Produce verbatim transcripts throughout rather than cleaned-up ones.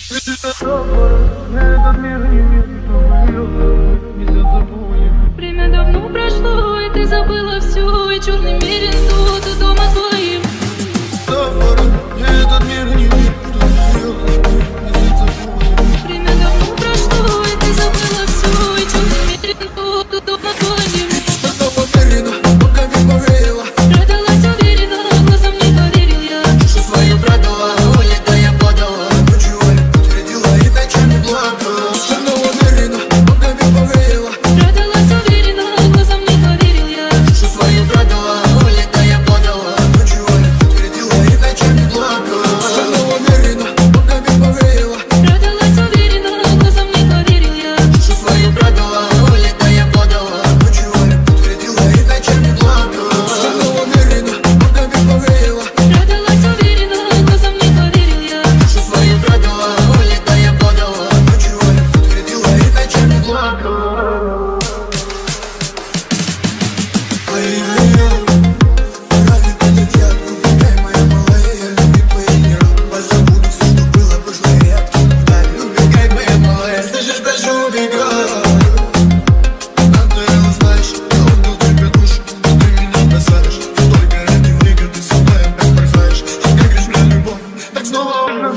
Время давно прошло, и ты забыла все, и черный мерин тут дома твоим. Этот мир не мир, что ее не забудем. Время давно прошло, и ты забыла все, и черный мерин тут дома твоим. Что уверена, пока не поверила. Продалась уверенно, глазом не поверил я. Душу свою продала, улетая подала. Ночью подтвердила и ночами плакала. Что уверена, пока не поверила. Продалась уверенно, глазом не поверил я. Душу свою продала, улетая подала. Ночью подтвердила и ночами плакала. Что уверена, пока не поверила. Продалась уверенно, глазом не поверил я. Душу свою продала, улетая подала. Ночью подтвердила и ночами плакала. Что уверена, пока не поверила. Продалась уверенно, глазом не поверил я. Душу свою продала, улетая подала. Ночью подтвердила и ночами плакала. Ай-яй-яй, ради полетят, купай, моя малая, я люблю твои мира. Позабуду все, что было прошлое, я да, убегай, моя малая, слышишь, даже убегай. Надо, знаешь, я отдал тебе душу, но ты меня бросаешь. Только ради выгоды ты со мной опять бросаешь. А как лишь мне любовь, так снова Время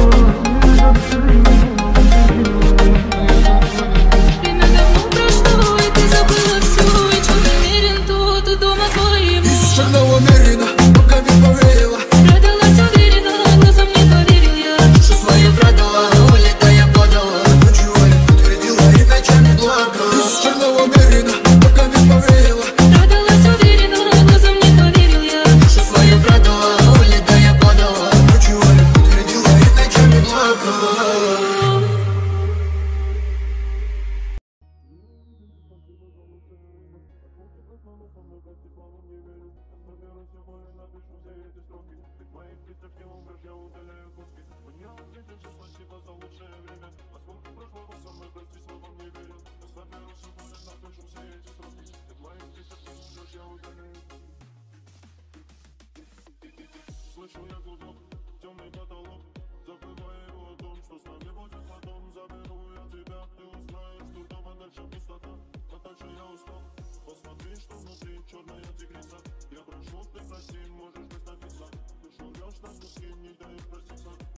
давно прошло, и ты забыла все, и черный мерин тут дома твоим. из черного мерина, пока не поверила. Продалась уверенно, глазом не поверил я. Душу свою продала, улетая подала. Ночью подтвердила и ночами плакала. Из черного мерина, пока не поверила. Продалась уверенно, глазом не поверил я. Душу свою продала, улетая подала. Ночью подтвердила и ночами плакала. Слышу я гудок, темный потолок. Забывая его о том, что с нами будет потом. Заберу я тебя, ты узнаешь, что дома дальше пустота. Но дальше я устал. Посмотри, что внутри, черная тигрица. Я прошу, ты прости, можешь быть написан. Ты шурешь на куски, не даешь проститься.